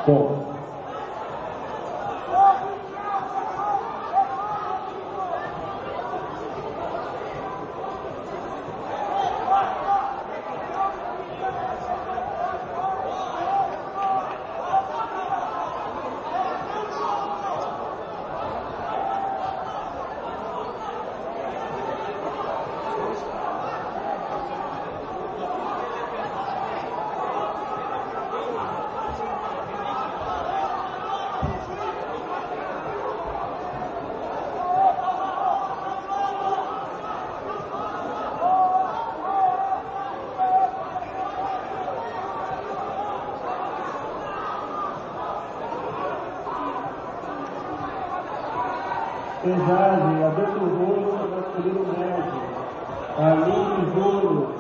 Bom. Pesagem, Alberto Rosso, masculino médio. Arlindo Júnior.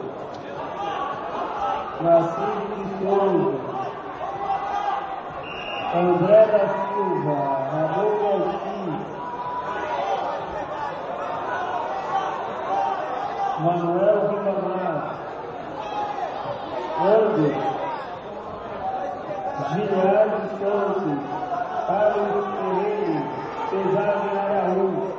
Narciso de Souza. André da Silva. Ramon Alcim. Manuel Ribamar. André. Giliardo Santos. Carlos Pereira. Pesagem área 1.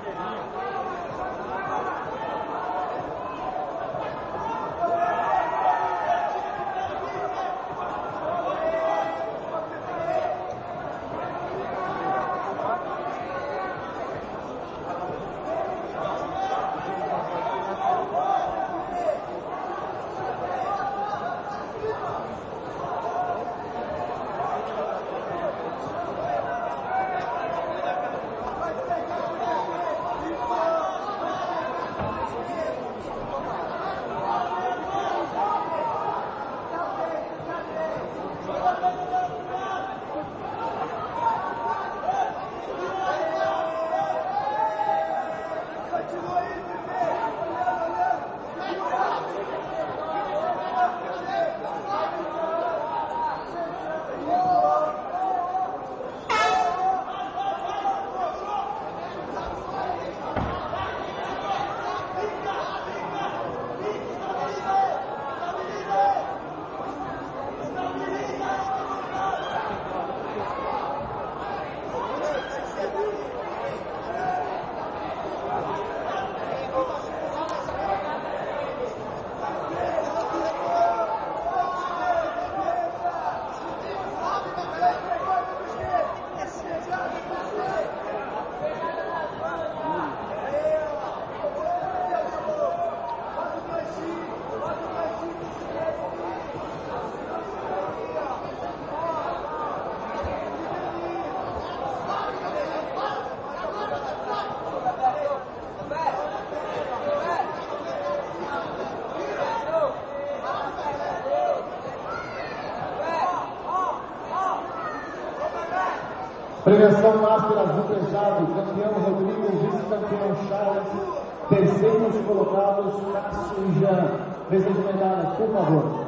Premiação Master Azul Fechado, campeão Rodrigo, vice-campeão Charles, terceiros colocados Cássio e Jean. Mesa de medalhas, por favor.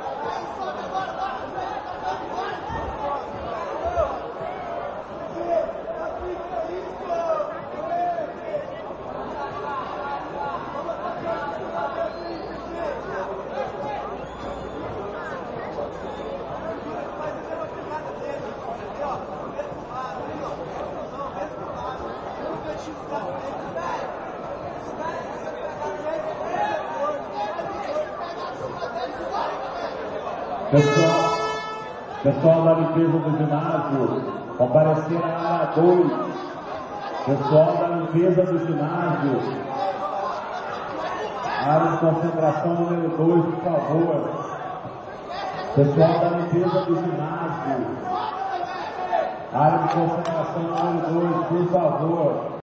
Pessoal da limpeza do ginásio, comparecer na área 2. Pessoal da limpeza do ginásio, área de concentração número 2, por favor. Pessoal da limpeza do ginásio, área de concentração número 2, por favor.